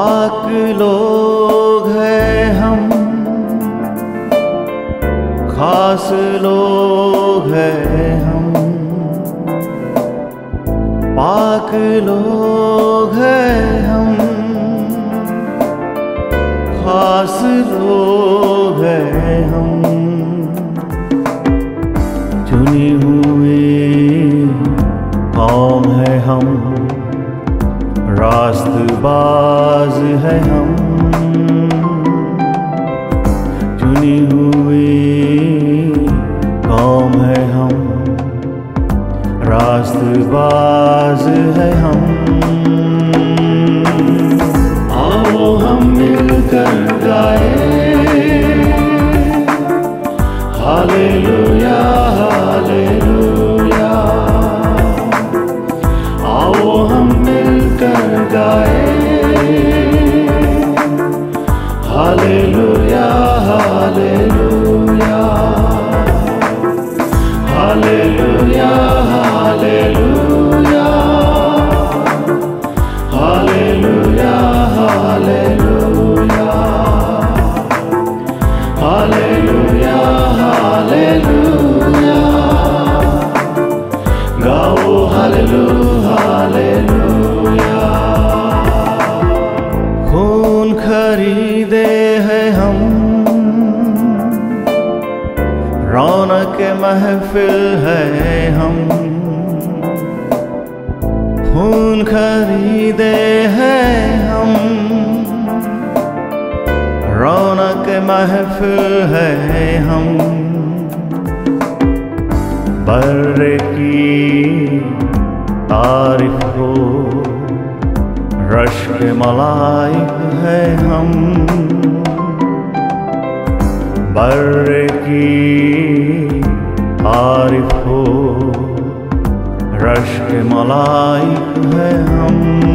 पाक लोग हैं हम, खास लोग हैं हम, पाक लोग हैं हम, खास लोग हैं हम। चुनी हुई कौम है हम, रास्तबाज है हम। चुनी हुई कौम है हम, रास्तबाज है हम। आओ हम मिलकर गाए हालेलुया हालेलुया। आओ हम मिलकर गाए hallelujah hallelujah hallelujah hallelujah hallelujah hallelujah hallelujah hallelujah. गाओ हालेलुया हालेलुया। खून खरीदे हैं हम, रौनक महफिल है हम। खून खरीदे हैं हम, रौनक महफिल है हम। बर्रे की तारीफ हो, रश्क मलाइक है हम। बर्रे की तारीफ हो, रश्क मलाइक है हम।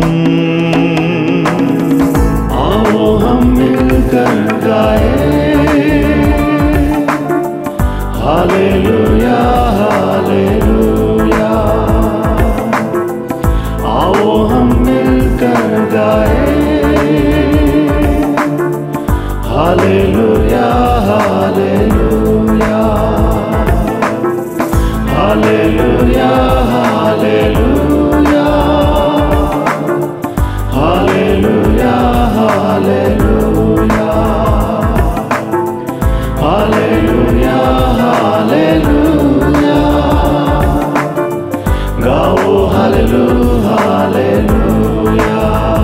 आओ हम मिलकर गाए हालेलुया हालेलुया। आओ हम मिलकर गाए hallelujah hallelujah hallelujah hallelujah hallelujah hallelujah hallelujah hallelujah. गाओ हालेलुया हालेलुया।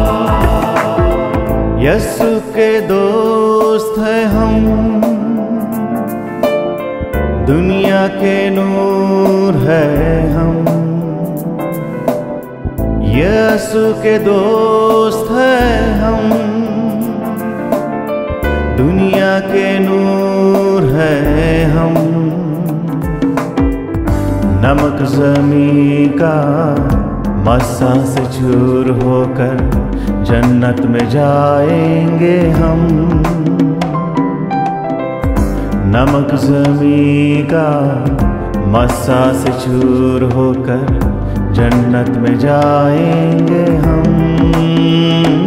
यीशु के दोस्त हैं हम, दुनिया के नूर है हम। यीशु के दोस्त हैं हम, दुनिया के नूर है हम। नमक ज़मीं का मस्सा से चूर होकर जन्नत में जाएंगे हम। नमक ज़मीं का मस्सा से चूर होकर जन्नत में जाएंगे हम।